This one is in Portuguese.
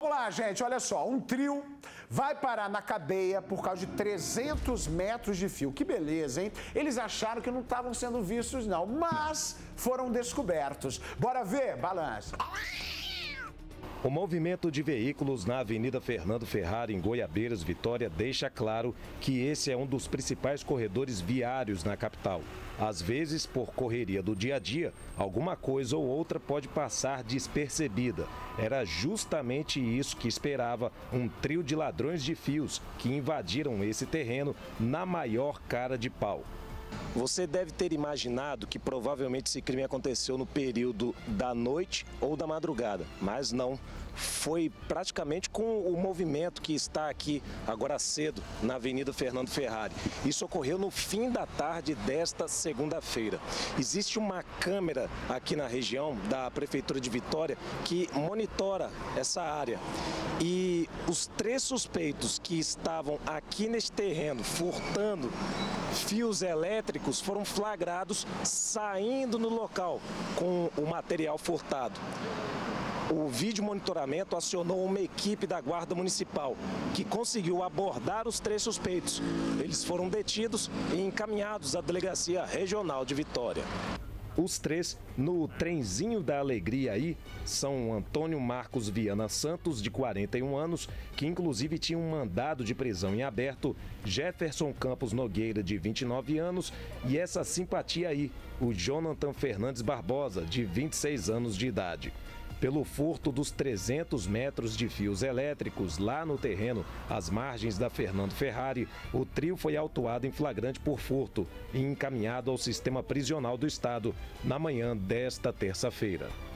Vamos lá, gente, olha só, um trio vai parar na cadeia por causa de 300 metros de fio. Que beleza, hein? Eles acharam que não estavam sendo vistos, não, mas foram descobertos. Bora ver? Balança. O movimento de veículos na Avenida Fernando Ferrari, em Goiabeiras, Vitória, deixa claro que esse é um dos principais corredores viários na capital. Às vezes, por correria do dia a dia, alguma coisa ou outra pode passar despercebida. Era justamente isso que esperava um trio de ladrões de fios que invadiram esse terreno na maior cara de pau. Você deve ter imaginado que provavelmente esse crime aconteceu no período da noite ou da madrugada, mas não. Foi praticamente com o movimento que está aqui agora cedo na Avenida Fernando Ferrari. Isso ocorreu no fim da tarde desta segunda-feira. Existe uma câmera aqui na região da Prefeitura de Vitória que monitora essa área. E os 3 suspeitos que estavam aqui neste terreno furtando fios elétricos foram flagrados saindo no local com o material furtado. O vídeo monitoramento acionou uma equipe da Guarda Municipal, que conseguiu abordar os 3 suspeitos. Eles foram detidos e encaminhados à Delegacia Regional de Vitória. Os 3, no trenzinho da alegria aí, são Antônio Marcos Viana Santos, de 41 anos, que inclusive tinha um mandado de prisão em aberto, Jefferson Campos Nogueira, de 29 anos, e essa simpatia aí, o Jonathan Fernandes Barbosa, de 26 anos de idade. Pelo furto dos 300 metros de fios elétricos lá no terreno, às margens da Fernando Ferrari, o trio foi autuado em flagrante por furto e encaminhado ao sistema prisional do Estado na manhã desta terça-feira.